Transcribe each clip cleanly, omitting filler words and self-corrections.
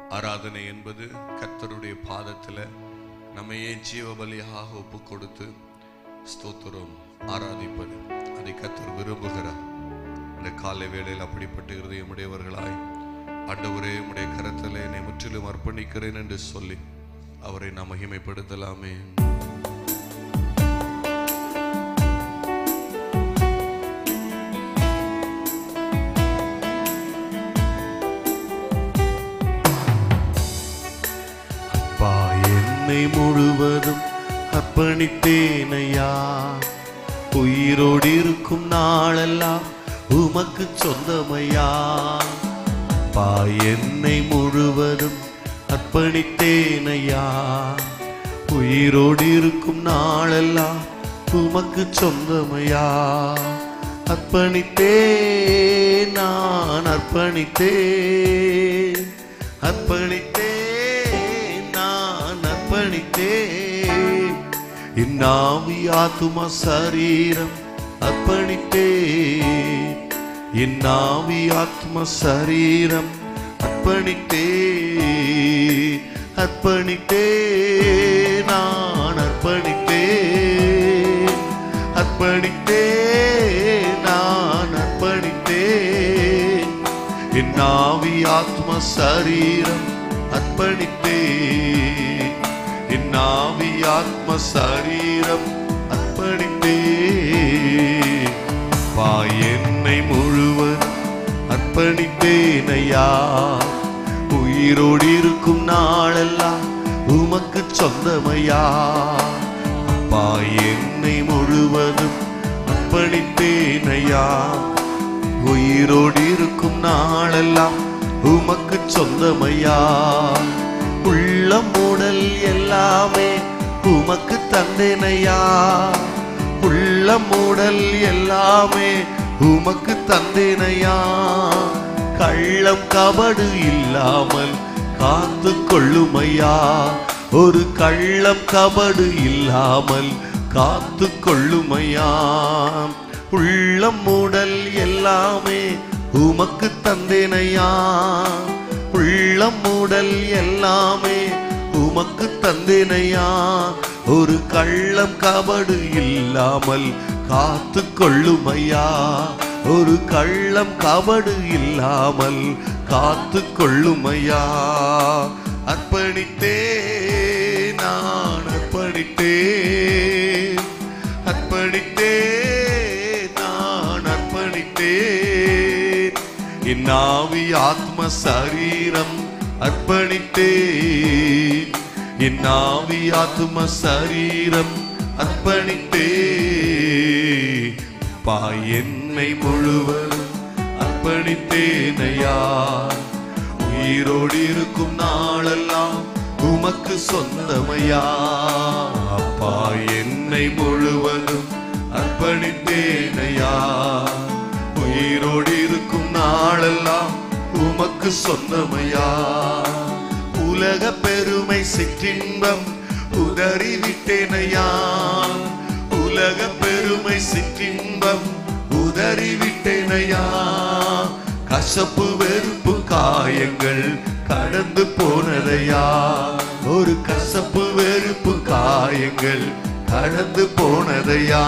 ஆராதனை என்பது கர்த்தருடைய பாதத்தில் நம்மையே ஜீவ பலியாக ஒப்பு கொடுத்து ஸ்தோத்திரம் ஆராதிப்பது. அதை கர்த்தர் விரும்புகிறார். இந்த காலை வேளையில் அப்படிப்பட்ட இருதயமுடையவர்களாய் ஆண்டவரே உம்முடைய கரத்தில் என்னை முற்றிலும் அர்ப்பணிக்கிறேன் என்று சொல்லி அவரை நாம் மகிமைப்படுத்தலாமே. என்னை முழுவதும் அர்ப்பணித்தேனையா, உயிரோடு இருக்கும் நாளெல்லாம் உமக்கு சொந்தமையா. அப்பா என்னை முழுவதும் அர்ப்பணித்தேனையா, உயிரோடு இருக்கும் நாளெல்லாம் உமக்கு சொந்தமையா. அர்ப்பணித்தேன், நான் அர்ப்பணித்தேன், அர்ப்பணித்தேன், என் ஆவி ஆத்துமா சரீரம் அர்ப்பணித்தேன், என் ஆவி ஆத்மா சரீரம் அர்ப்பணித்தேன், அர்ப்பணித்தேன், நான் அர்ப்பணித்தேன், அர்ப்பணித்தேன், நான் அர்ப்பணித்தேன், என் ஆவி ஆத்மா சரீரம் அர்ப்பணித்தேன், என் ஆவி ஆத்ம சரீரம் அர்ப்பணித்தேன். பா என்னை முழுவதும் அர்ப்பணித்தேனையா, உயிரோடு இருக்கும் நாளெல்லாம் உமக்கு சொந்தமையா. அப்பா என்னை முழுவதும் அர்ப்பணித்தேனையா, உயிரோடு இருக்கும் நாளெல்லாம் உமக்கு சொந்தமையா. உள்ளம் உடல் எல்லாமே உமக்கு தந்தேனையா, உள்ளம் உடல் எல்லாமே உமக்கு தந்தேனையா. கள்ளம் கபடு இல்லாமல் காத்து கொள்ளுமையா, ஒரு கள்ளம் கபடு இல்லாமல் காத்து கொள்ளுமையா. உள்ளம் உடல் எல்லாமே உமக்கு தந்தேனையா, உள்ளம் உடல் எல்லாமே உமக்கு தந்தேனையா. ஒரு கள்ளம் கபடு இல்லாமல் காத்து கொள்ளுமையா, ஒரு கள்ளம் கபடு இல்லாமல் காத்து கொள்ளுமையா. அர்ப்பணித்தேன், நான் அர்ப்பணித்தேன், அர்ப்பணித்தேன், நான் அர்ப்பணித்தேன், என் ஆவி ஆத்ம சரீரம் அர்ப்பணித்தேன், என் ஆவி ஆத்ம சரீரம் அர்ப்பணித்தேன். பா என்னை முழுவதும் அர்ப்பணித்தேனையா, உயிரோடு இருக்கும் நாளெல்லாம் உமக்கு சொந்தமையா. அப்பா என்னை முழுவதும் அர்ப்பணித்தேனையா, உயிரோடு இருக்கும் நாளெல்லாம் உமக்கு சொந்தமையா. உலக பெருமை சிற்றின்பம் உதறிவிட்டேனையா, உலக பெருமை சிற்றின்பம் உதறிவிட்டேனையா. கசப்பு வெறுப்பு காயங்கள் கடந்து போனதையா, ஒரு கசப்பு வெறுப்பு காயங்கள் கடந்து போனதையா.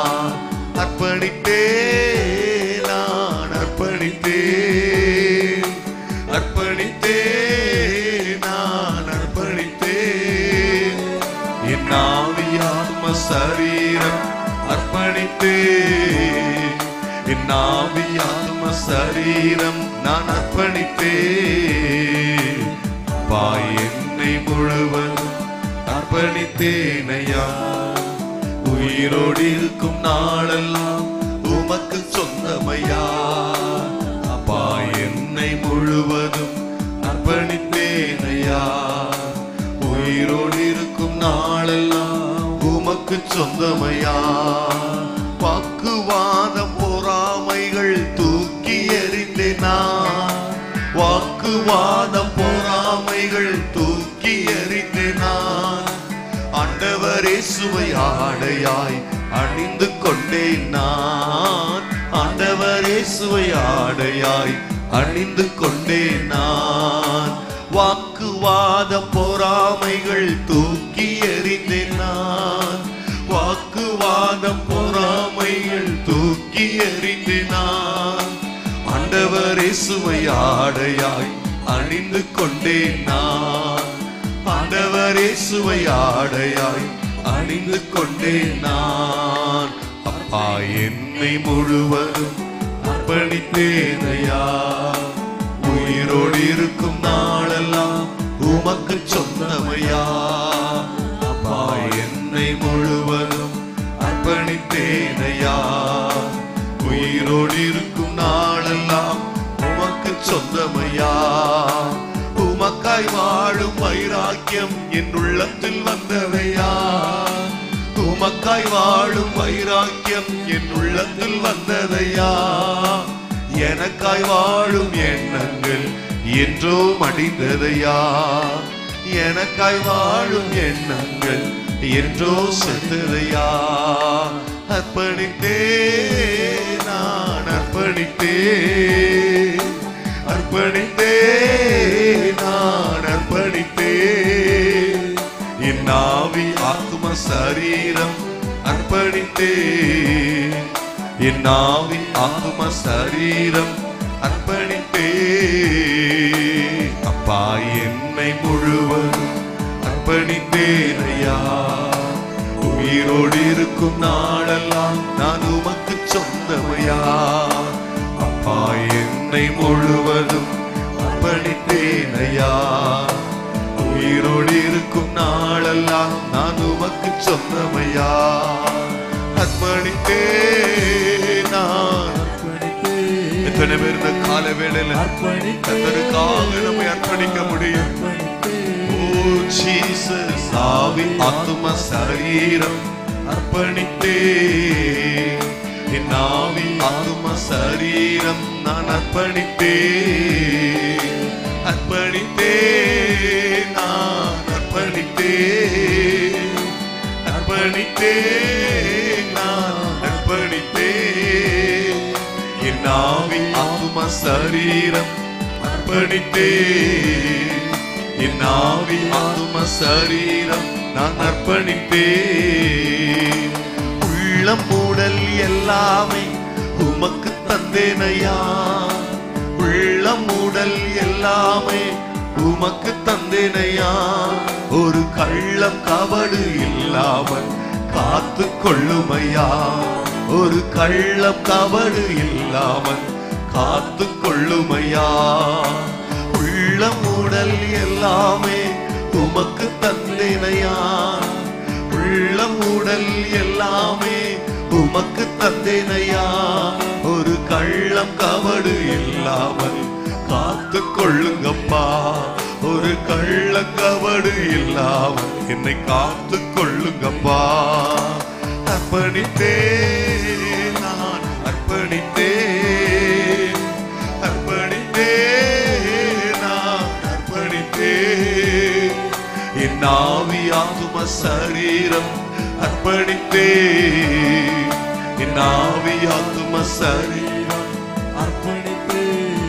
அர்ப்பணித்தேன், நான் அர்ப்பணித்தேன், அர்ப்பணித்தேன், நான் அர்ப்பணித்தேன், என் ஆவி ஆத்ம சரீரம் அர்ப்பணித்தேன், என் ஆவி ஆத்ம சரீரம் நான் அர்ப்பணித்தேன். பா என்னை முழுவதும் அர்ப்பணித்தேனையா, உயிரோடு இருக்கும் நாளெல்லாம் உமக்கு சொந்தமையா. அப்பா என்னை முழுவதும் அர்ப்பணித்தேனையா, உயிரோடு இருக்கும் நாளெல்லாம் உமக்கு சொந்தமையா. வாக்குவாதம் பொறாமைகள் தூக்கி எறிந்தேனா, வாக்குவாதம் பொறாமைகள் தூக்கி எறிந்தேனா. ஆண்டவர் இயேசுவை ஆடையாய் அணிந்து கொண்டேன் நான், ஆண்டவர் இயேசுவை ஆடையாய் அணிந்து கொண்டேன் நான். வாக்குவாத பொறாமைகள் தூக்கி எறிந்தேன் நான். வாக்குவாத பொறாமைகள் தூக்கி எறிந்தேன் நான். ஆண்டவர் இயேசுவை ஆடையாய் அணிந்து கொண்டேன் நான். ஆண்டவர் இயேசுவை ஆடையாய் அணிந்து கொண்டேன் நான். அப்பா என்னை முழுவதும் அர்ப்பணித்தேனையா. உயிரோடு இருக்கும் நாளெல்லாம் உமக்கு சொந்தமையா. அப்பா என்னை முழுவதும் அர்ப்பணித்தேனையா. உயிரோடு இருக்கும் நாளெல்லாம் உமக்கு சொந்தமையா. உமக்காய் வாழும் வைராக்கியம் என் உள்ளத்தில் வந்தவையா. உமக்காய் வாழும் வைராக்கியம் என் உள்ளத்தில் வந்ததையா. எனக்காய் வாழும் எண்ணங்கள் என்றோ மடிந்ததையா. எனக்காய் வாழும் எண்ணங்கள் என்றோ செத்ததையா. அர்ப்பணித்தே நான் அர்ப்பணித்தே அர்ப்பணித்தே நான் அர்ப்பணித்தே. என் ஆவி ஆத்ம சரீரம் அர்ப்பணித்தே. என் ஆவி ஆத்ம சரீரம் அர்ப்பணித்தே. அப்பா என்னை முழுவதும் அர்ப்பணித்தேனையா. உயிரோடு இருக்கும் நாளெல்லாம் நான் உமக்கு சொந்தமையா. அப்பா என்னை முழுவதும் அர்ப்பணித்தேனையா. உயிரோடு இருக்கும் நாளெல்லாம் நான் உமக்கு சொந்தமையா. அர்ப்பணித்தே நான். எத்தனை பேர் இந்த கால வேளையில கர்த்தருக்காக நம்மை அர்ப்பணிக்க முடியும்? ஓ ஜீசஸ், ஆவி ஆத்தும சரீரம் அர்ப்பணித்தே. என் ஆவி ஆத்தும சரீரம் நான் அர்ப்பணித்தே. அர்ப்பணித்தே நான் அர்ப்பணித்தே. அர்ப்பணித்தே நான் அர்ப்பணித்தே. என் ஆவி ஆத்தும சரீரம் அர்ப்பணித்தே. என் ஆவி ஆத்தும சரீரம் நான் அர்ப்பணித்தே. உள்ளம் மூடல் எல்லாமே உமக்கு தந்தேனையா. உள்ளம் மூடல் எல்லாமே உமக்கு தந்தேனையா. ஒரு கள்ளம் கபடு இல்லாமல் காத்து கொள்ளுமையா. ஒரு கள்ளம் கபடு இல்லாமல் காத்து கொள்ளுமையா. உள்ளம் மூடல் எல்லாமே உமக்கு தந்தேனையா. உள்ளம் மூடல் எல்லாமே உமக்கு தந்தேனையா. ஒரு கள்ளம் கபடு இல்லாமல் காத்து கொள்ளுங்கப்பா. ஒரு கள்ள கபடு இல்லாமல் என்னை காத்து கொள்ளுங்கப்பா. அர்ப்பணித்தே நான் அர்ப்பணித்தே. அர்ப்பணித்தே நான் அர்ப்பணித்தே. என் ஆவி ஆத்தும சரீரம் அர்ப்பணித்தே. என் ஆவி ஆத்தும சரீரம் அர்ப்பணித்தே.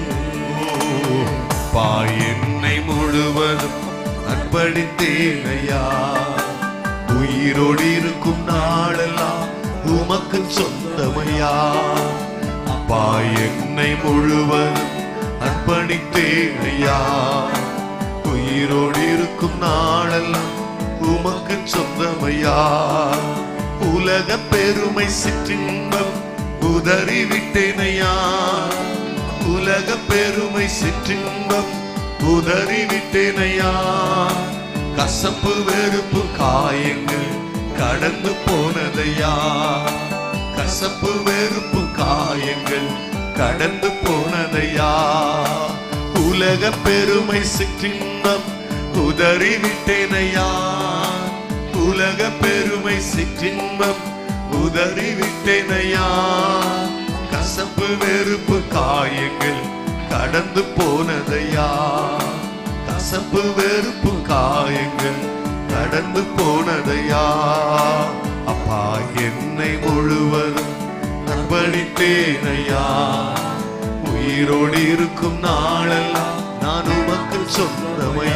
பா என்னை முழுவதும் அர்ப்பணித்தேனையா. உயிரோடு இருக்கும் நாளெல்லாம் உமக்கு சொந்தமையா. அப்பா என்னை முழுவதும் அர்ப்பணித்தேனையா. உயிரோடு இருக்கும் நாளெல்லாம் உமக்கு சொந்தமையா. உலக பெருமை சிற்றின்பம் உதறிவிட்டேனையா. உலக பெருமை சிற்றின்பம் உதறிவிட்டேனையா. கசப்பு வெறுப்பு காயங்கள் கடந்து போனதையா. கசப்பு வெறுப்பு காயங்கள் கடந்து போனதையா. உலக பெருமை சிற்றின்பம் உதறிவிட்டேனையா. உலக பெருமை சிற்றின்பம் உதறிவிட்டேனையா. கசப்பு வெறுப்பு காயங்கள் கடந்து போனதையா. கசப்பு வெறுப்பு காயங்கள் கடந்து போனதையா. அப்பா என்னை முழுவதும் அர்ப்பணித்தேனையா. உயிரோடு இருக்கும் நாளெல்லாம் நான் உமக்கு சொந்தமையா.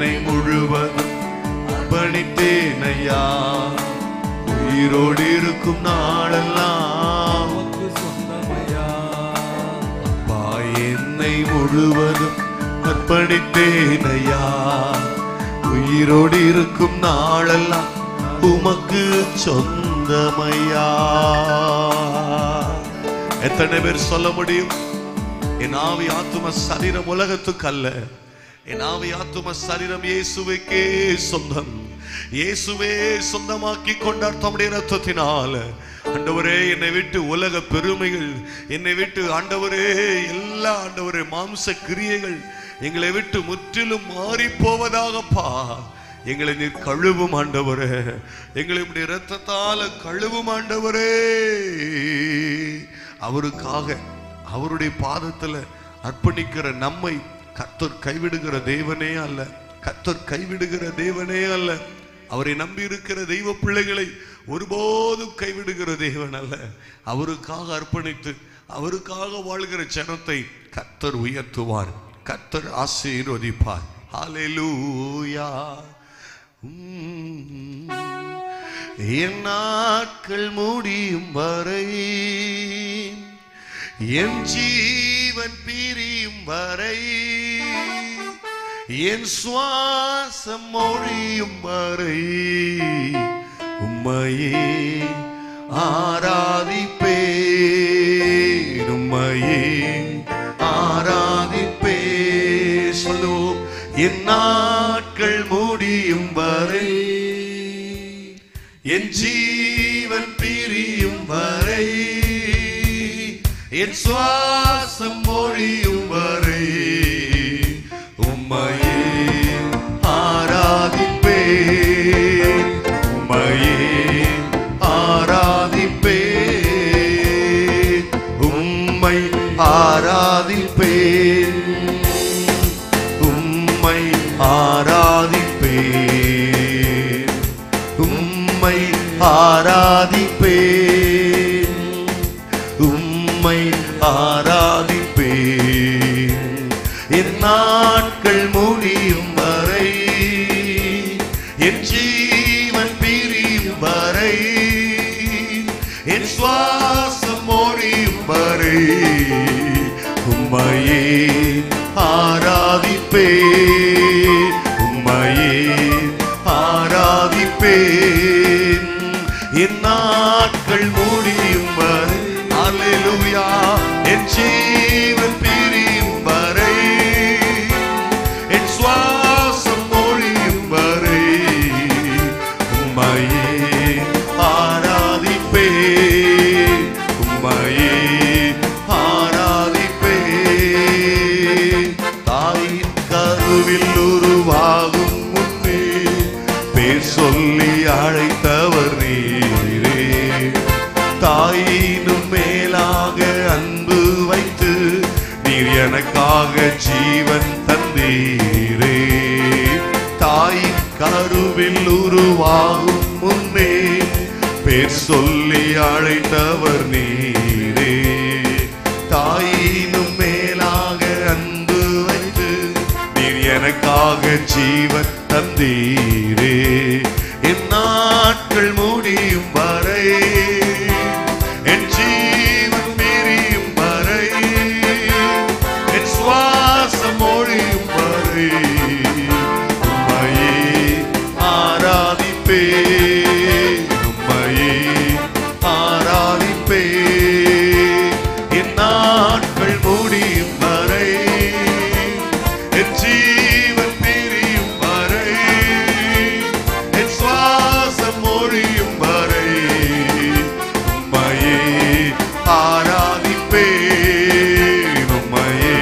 என்னை முழுவதும் அர்ப்பணித்தேனையா, உயிரோடு இருக்கும் நாளெல்லாம் உமக்கு சொந்தமையா. அப்பா என்னை முழுவதும் அர்ப்பணித்தேனையா, உயிரோடு இருக்கும் நாளெல்லாம் உமக்கு சொந்தமையா. எத்தனை பேர் சொல்ல முடியும், என் ஆவி ஆத்தும சரீரம் உலகத்துக்கு அல்ல, என் ஆவி ஆத்தும சரீரம் இயேசுவுக்கே சொந்தம், இயேசுவே சொந்தமாக்கி கொண்டார் தம்முடைய ரத்தத்தினால். ஆண்டவரே என்னை விட்டு உலக பெருமைகள், என்னை விட்டு ஆண்டவரே எல்லா ஆண்டவரே மாம்ச கிரியைகள் எங்களை விட்டு முற்றிலும் மாறி போவதாகப்பா. எங்களை நீர் கழுவும் ஆண்டவரே, எங்களுடைய இரத்தத்தால கழுவும் ஆண்டவரே. அவருக்காக அவருடைய பாதத்துல அர்ப்பணிக்கிற நம்மை கர்த்தர் கைவிடுகிற தேவனே அல்ல, கர்த்தர் கைவிடுகிற தேவனே அல்ல. அவரை நம்பி இருக்கிற தெய்வ பிள்ளைகளை ஒருபோதும் கைவிடுகிற தேவன் அல்ல. அவருக்காக அர்ப்பணித்து அவருக்காக வாழ்கிற ஜனத்தை கர்த்தர் உயர்த்துவார், கர்த்தர் ஆசீர்வதிப்பார். ஹல்லேலூயா. என் நாட்கள் முடியும் வரை, என் ஜீவன் பிரியும் வரை, என் சுவாசம் மொழியும் வரை உம்மையே ஆராதிப்பேன், உம்மையே ஆராதிப்பேன். சொல்லுவோம், என் நாட்கள் முடியும் வரை, என் ஜீவன் பிரியும் வரை, என் சுவாசம் மொழியும் வரை உம்மையே ஆராதிப்பேன், உம்மையே ஆராதிப்பேன், உம்மை ஆராதிப்பேன், உம்மை ஆராதிப்பேன், உம்மை ஆராதிப்பேன், உம்மை ஆராதிப்பேன். என் நாட்கள் முடியும் வரை, என் ஜீவன் பிரியும் வரை, என் சுவாசம் மொழியும் வரை உம்மையே ஆராதிப்பேன், உம்மையே ஆராதிப்பேன். என் நாட்கள் முடியும் வரை, அல்லேலூயா, என் ஜீவன் பிரியும் வரை, என் சுவாசம் மொழியும் வரை உம்மையே ஆராதிப்பேன், உம்மையே ஆராதிப்பேன். தாயின் கருவில் உருவாகும் முன்னே பேர் சொல்லி அழைத்தவர் நீரே, தாயினும் மேலாக அன்பு வைத்து நீர் எனக்காக ஜீவன் தந்தீரே. தாயின் கருவில் உருவாகும் முன்னே பேர் சொல்லி அழைத்தவர் நீரே, தாயினும் மேலாக அன்பு வைத்து நீர் எனக்காக ஜீவன் தந்தீரே. என் நாட்கள் முடியும் வரை, என் ஜீவன் பிரியும் வரை, என் சுவாசம் மொழியும் வரை உம்மையே ஆராதிப்பேன், உம்மையே ஆராதிப்பேன். என் நாட்கள் முடியும் வரை, என் ஜீவன் பிரியும் வரை, என் சுவாசம் மொழியும் வரை உம்மையே ஆராதிப்பேன், உம்மையே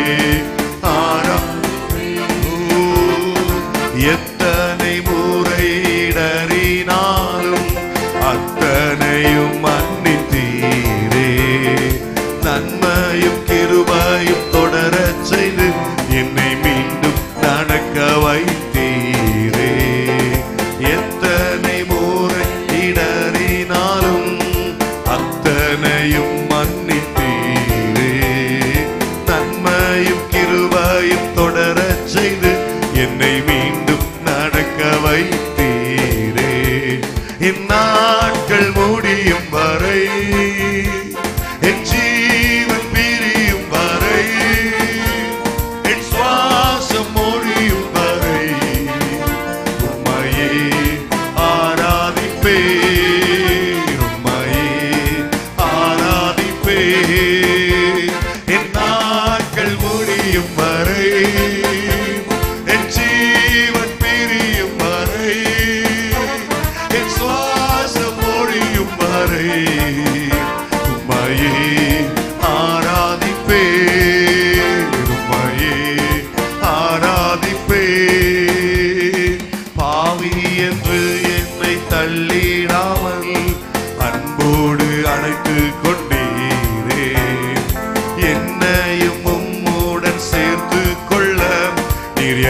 எத்தனை முறை இடறினாலும் அத்தனையும் மன்னித்தீரே, நன்மையும் கிருபையும் தொடரச் செய்து என்னை மீண்டும் நடக்க வைத்தீரே. எத்தனை முறை இடறினாலும் அத்தனையும் மன்னித்தீரே, நன்மையும் கிருபையும் தொடரச் செய்து என்னை மீண்டும்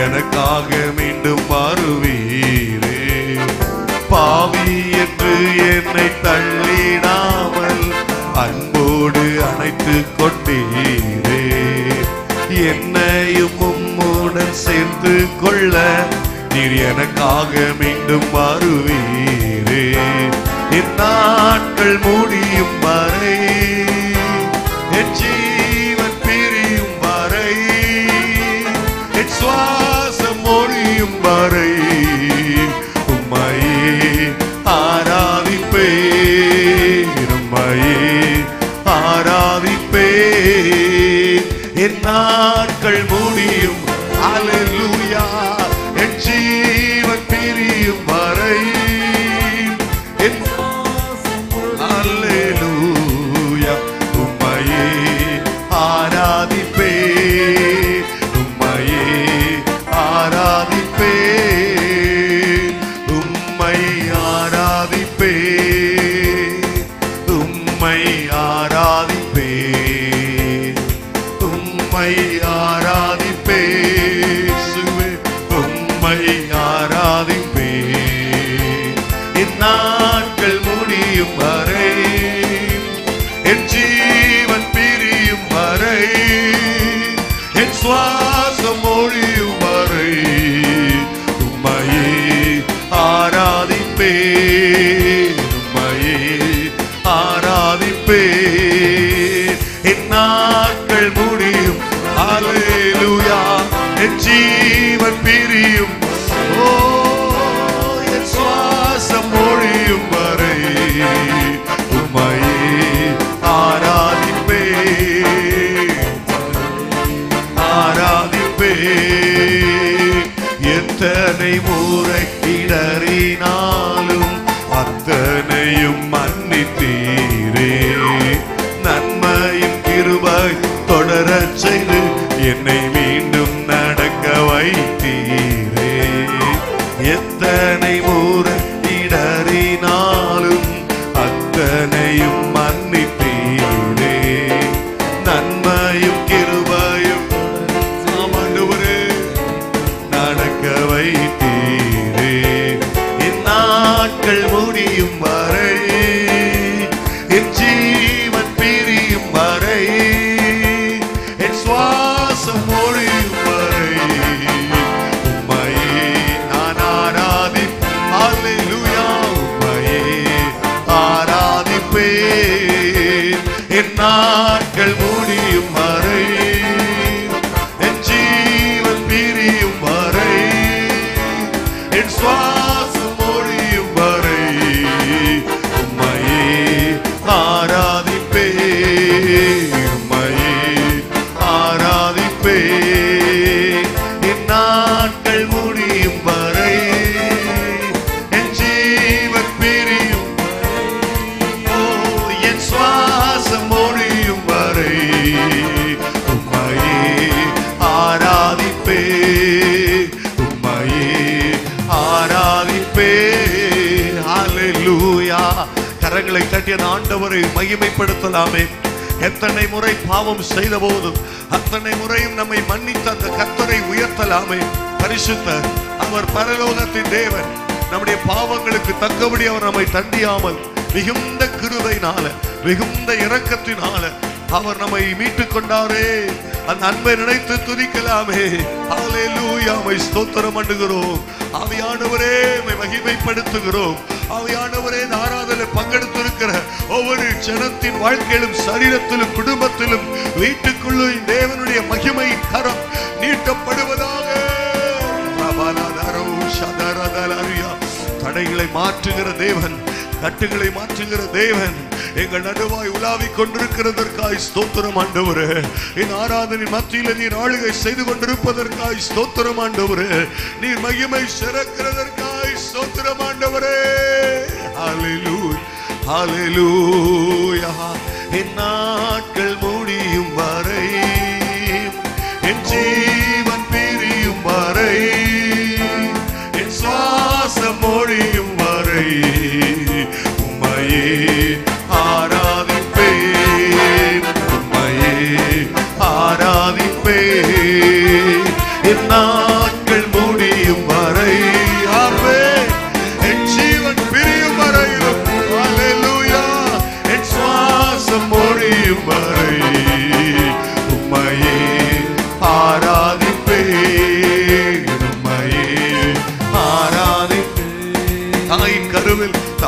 எனக்காக மீண்டும் மாறுவீரே. பாவி என்று என்னை தள்ளிடாமல் அன்போடு அணைத்து கொண்டீரே. என்னையும் உம்முடன் சேர்த்து கொள்ள நீர் எனக்காக மீண்டும் மாறுவீரே. என் நாட்கள் முடியும் வரை, என் ஜீவன் பிரியும் வரை, என் சுவாசம் ஒழியும் வரை உம்மையே ஆராதிப்பேன், உம்மையே ஆராதிப்பேன். என் நாட்கள் முடியும், அல்லேலூயா, என் ஜீவன் பிரியும் வரை, என் அல்லேலூயா உம்மையே ஆராதிப்பேன், உம்மையே ஆராதிப்பேன், உம்மை ஆராதிப்பேன், உம்மை ஆராதிப்பேன், உம்மை ஆராதிப்பேன், உம்மை ஆராதிப்பேன். என் நாட்கள் முடியும் வரை, என் ஜீவன் பிரியும் வரை, என் சுவாசம் ஒழியும் வரை உம்மையே ஆராதிப்பேன், உம்மையே ஆராதிப்பேன். என் நாட்கள் முடியும், அல்லேலூயா, என் ஜீவன் பிரியும், ஓ என் சுவாசம் ஒழியும் வரை உம்மையே ஆராதிப்பேன், ஆராதிப்பேன். எத்தனை முறை இடறினாலும் அத்தனையும் மன்னித்தீரே. நன்மையும் கிருபை தொடரச் செய்து என்னை மீண்டும் நடக்க வைத்தீரே. எத்தனை முறை இடறினாலும் அத்தனையும் மன்னித்தீரே. நன்மையும் கிருபையும் ஆண்டவரே நடக்க வைத்தீரே. என் நாட்கள் முடியும் வரை, என் ஜீவன் பிரியும் வரை, என் சுவாசம் ஒழியும் வரை உம்மையே நான் ஆராதிப்பேன், அல்லேலூயா உம்மையே ஆராதிப்பேன். என் நாட்கள் முடியும் வரை, என் ஜீவன் பிரியும் வரை, என் சுவாசம் ஒழியும் வரை உம்மையே ஆராதிப்பேன், உம்மையே ஆராதிப்பேன். என் நாட்கள் முடியும் வரை, என் ஜீவன் பிரியும், ஓ என் சுவாசம் ஒழியும் வரை உம்மையே ஆராதிப்பேன், உம்மையே ஆராதிப்பேன். அல்லேலூயா. கரங்களை தட்டிய ஆண்டவரை மகிமைப்படுத்தலாமே. எத்தனை முறை பாவம் செய்த போதும் அத்தனை முறையும் நம்மை மன்னித்த அந்த கர்த்தரை உயர்த்தலாமே. பரிசுத்தர், அவர் பரலோகத்தின் தேவன். நம்முடைய பாவங்களுக்கு தக்கபடி அவர் நம்மை தண்டியாமல் மிகுந்த கிருபையினால, மிகுந்த இரக்கத்தினால அவர் நம்மை மீட்டுக் கொண்டாரே. அந்த அன்பை நினைத்து துதிக்கலாமே. அல்லேலூயா, உம்மை ஸ்தோத்திரம் பண்ணுகிறோம். ஆவியானவரே, உம்மை மகிமைப்படுத்துகிறோம். ஆவியானவரே, இந்த ஆராதனையில் பங்கெடுத்திருக்கிற ஒவ்வொரு ஜனத்தின் வாழ்க்கையிலும், சரீரத்திலும், குடும்பத்திலும், வீட்டுக்குள்ளும் தேவனுடைய மகிமையின் கரம் நீட்டப்படுவதாக. தடைகளை மாற்றுகிற தேவன், கட்டுகளை மாற்றுகிற தேவன் எங்கள் நடுவாய் உலாவிக் கொண்டிருக்கிறதற்காய் ஸ்தோத்திரம் ஆண்டவரே. என் ஆராதனை மத்தியில் நீர் ஆளுகை செய்து கொண்டிருப்பதற்காய் ஸ்தோத்திரம் ஆண்டவரே. நீர் மகிமை சிறக்கிறதற்காய் ஸ்தோத்திரம் ஆண்டவரே. ஹல்லேலூயா, ஹல்லேலூயா. என் நாட்கள் முடியும் வரை, என் ஜீவன் பிரியும் வரை, என் சுவாசம் ஒழியும் வரை உம்மையே ஆராதிப்பேன், உம்மையே ஆராதிப்பேன். என் நாட்கள்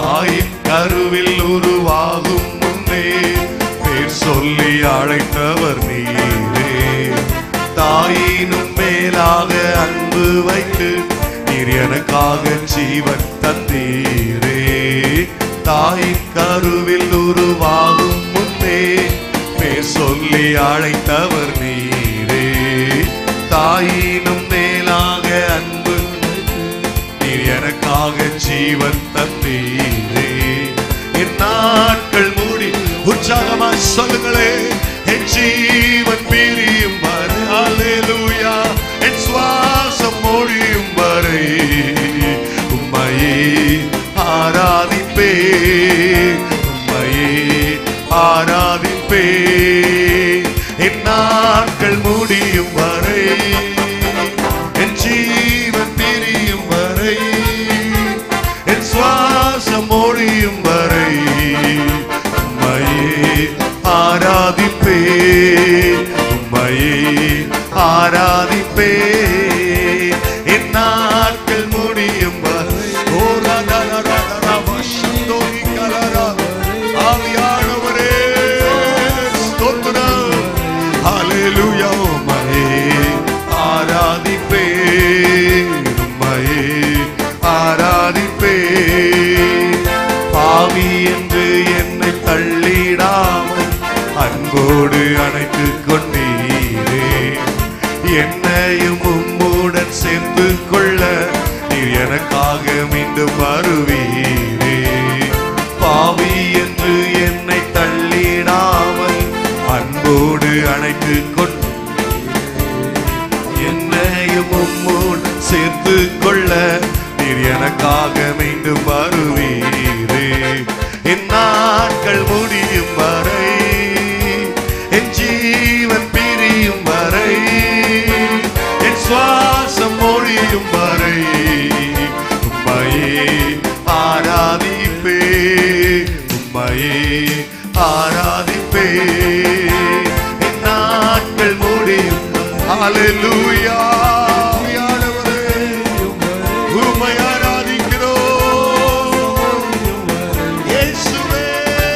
தாயின் கருவில் உருவாகும் முன்னே பேர் சொல்லி அழைத்தவர் நீரே. தாயினும் மேலாக அன்பு வைத்து நீர் எனக்காக ஜீவன் தந்தீரே. தாயின் கருவில் உருவாகும் முன்னே பேர் சொல்லி அழைத்தவர் நீரே. தாயினும் மேலாக அன்பு நீர் எனக்காக ஜீவன் தந்தீரே. என் நாட்கள் மூடி உற்சாகமா சொல்லுங்களே, என் ஜீவன் பிரியும் வரை, அல்லேலூயா, என் சுவாசம் மொழியும் வரை உம்மையே ஆராதிப்பே, உம்மையே ஆராதிப்பே. என் நாட்கள் முடியும் வரை, என் ஜீவன் பிரியும் வரை, என் சுவாசம் மொழியும் வரை உம்மையே ஆராதிப்பே, உம்மையே ஆராதிப்பே. என் நாட்கள் முடியும் வரை. ஆவியானவரே ஸ்தோத்திரம், ஹல்லேலூயா. உம்மையே ஆராதிப்பே, உம்மையே ஆராதிப்பே. பாவி என்று என்னை தள்ளிடாமல் அன்போடு அணைத்துக் கொண்டீரே. என்னையும் உம்முடன் சேர்ந்து கொள்ள நீர் எனக்காக மீண்டும் வருவீரே. பாவி என்று என்னை தள்ளிடாமல் அன்போடு அணைத்துக் கொண்டு என்னையும் உம்முடன் சேர்த்து கொள்ள நீர் எனக்காக மீண்டும் வருவீரே. என் நாட்கள் முடியும் வரை, என் ஜீவன் பிரியும் வரை, என் சுவாசம் மொழியும் வரை உம்மையே ஆராதிப்பே, உம்மையே ஆராதிப்பே. என் நாட்கள் முடியும். ஹல்லேலூயா. உம்மை ஆராதிக்கிறோம் இயேசுவே,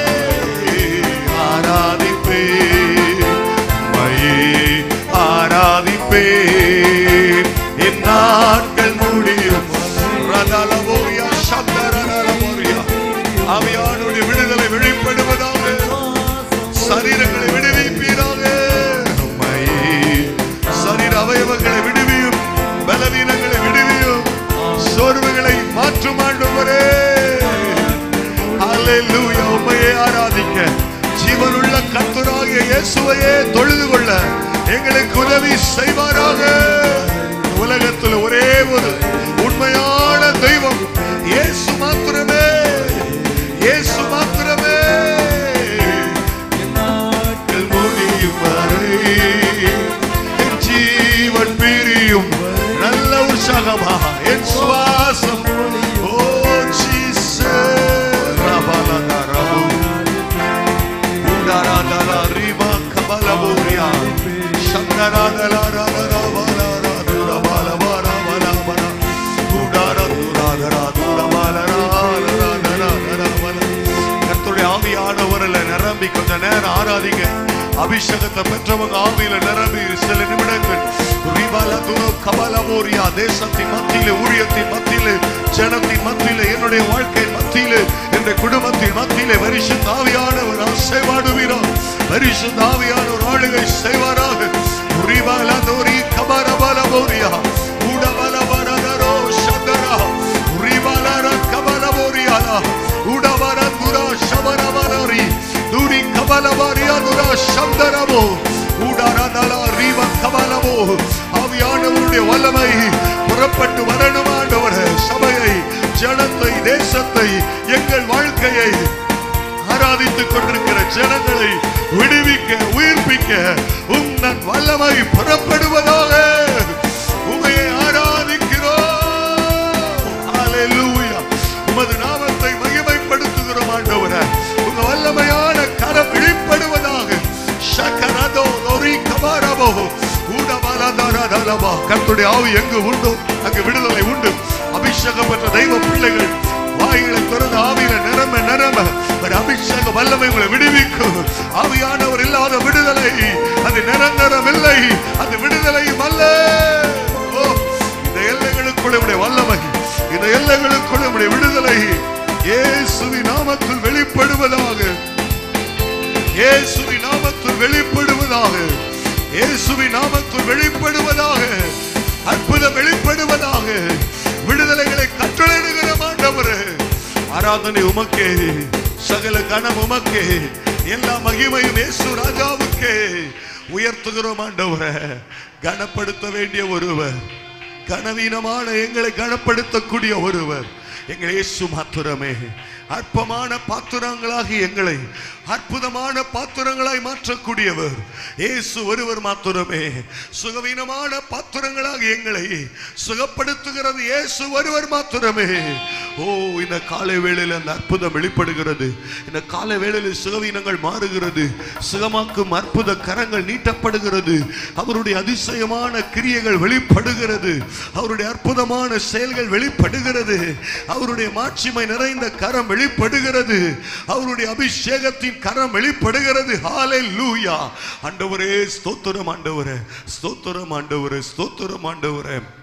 ஆராதிப்பே, உம்மையே ஆராதிப்பே. என் நாட்கள் முடியும். ரதலவோரியா சந்தரலவோரியா. ஆவியானுடைய விடுதலை வெளிப்படுவதாக, சரீரங்களை விடுவிப்பீராக. உம்மையே சரீர அவயவங்களை விடுவியும், பலவீனங்களை விடுவியும், சோர்வுகளை மாற்றும் ஆண்டவரே. அல்லேலூயா. உம்மையே ஆராதிக்க, ஜீவனுள்ள கர்த்தராகிய இயேசுவையே தொழுது கொள்ள எங்களுக்கு உதவி செய்வாராக. உலகத்தில் ஒரே ஒரு உண்மையான தெய்வம் இயேசு மாத்திரமே, இயேசு மாத்திரமே. நாட்கள் முடியும் வரை, என் ஜீவன் பிரியும். நல்ல உற்சாகமா என் சுவாசம். ஓ ஜீசஸ், ரபலதரபு உடரதல ரிமா கபலபுரியா சந்தரதலரதரபலரதுரபலபலபலபல உடரதுரதரதுரபலரதரதரபல. கர்த்தருடைய ஆவியானவர்ல நிரம்பி கொஞ்ச நேரம் ஆராதிங்க. அபிஷேகத்தை பெற்றவங்க ஆவியில நிரம்பி சில நிமிடங்கள் தேசத்தின் மத்தியிலே, ஊழியத்தின் மத்தியிலே, ஜனத்தின் மத்தியிலே, என்னுடைய வாழ்க்கை மத்தியிலே, என்னுடைய குடும்பத்தின் மத்தியிலே பரிசுத்த ஆவியானவர் அசைவாடுவீரார். பரிசுத்த ஆவியானவர் ஆளுகை செய்வாராக. ஆவியானவருடைய வல்லமை புறப்பட்டு வரணும் ஆண்டவரே. சபையை, ஜனத்தை, தேசத்தை, எங்கள் வாழ்க்கையை, ஆராதித்துக் கொண்டிருக்கிற ஜனங்களை விடுவிக்க, உயிர்ப்பிக்க உந்தன் வல்லமை புறப்படுவதாக. உம்மையை ஆராதிக்கிறோம். ஹல்லேலூயா. உமது நாமத்தை மகிமைப்படுத்துகிறோம் ஆண்டவரே. உங்க வல்லமையான கரம் வெளிப்படுவதாக. ஷகரதோ லோரி கபாரபோ உடபலதரதலபா. கர்த்தருடைய ஆவி எங்கு உண்டோ அங்கு விடுதலை உண்டு. அபிஷேகம் பெற்ற தெய்வ பிள்ளைகள் வாய்களை திறந்து ஆவியில நிரம்ப நிரம்ப ஒரு அபிஷேக வல்லமை உங்களை விடுவிக்கும். ஆவியானவர் இல்லாத விடுதலை அது நிரந்தரம் இல்லை, அது விடுதலையும் அல்ல. இந்த எல்லைகளுக்குள்ள வல்லமை, இந்த எல்லைகளுக்குள்ள விடுதலை இயேசுவின் நாமத்தில் வெளிப்படுவதாக, இயேசுவின் நாமத்தில் வெளிப்படுவதாக, இயேசுவின் நாமத்தில் வெளிப்படுவதாக, அற்புதம் வெளிப்படுவதாக. விடுதலைகளை கட்டளையிடுகிற ஆண்டவரே, ஆராதனை உமக்கே, சகல கனம் உமக்கே, எல்லா மகிமையும் இயேசு ராஜாவுக்கே உயர்த்துகிறோம் ஆண்டவரே. கனப்படுத்த வேண்டிய ஒருவர், கனவீனமான எங்களை கனப்படுத்தக்கூடிய ஒருவர் எங்கள் இயேசு மாத்திரமே. அற்பமான பாத்திரங்களாகி எங்களை அற்புதமான பாத்திரங்களாய் மாற்றக்கூடியவர் இயேசு ஒருவர் மாத்திரமே. சுகவீனமான பாத்திரங்களாக எங்களை சுகப்படுத்துகிறது இயேசு ஒருவர் மாத்திரமே. ஓ, இந்த காலை வேளையில் அந்த அற்புதம் வெளிப்படுகிறது. இந்த காலை வேளையில் சுகவீனங்கள் மாறுகிறது, சுகமாக்கும் அற்புத கரங்கள் நீட்டப்படுகிறது, அவருடைய அதிசயமான கிரியைகள் வெளிப்படுகிறது, அவருடைய அற்புதமான செயல்கள் வெளிப்படுகிறது, அவருடைய மாட்சிமை நிறைந்த கரம் வெளிப்படுகிறது, அவருடைய அபிஷேகத்தின் கரம் வெளிப்படுகிறது. ஹல்லேலூயா. ஆண்டவரே ஸ்தோத்திரம், ஆண்டவரே ஸ்தோத்திரம், ஆண்டவரே ஸ்தோத்திரம், ஆண்டவரே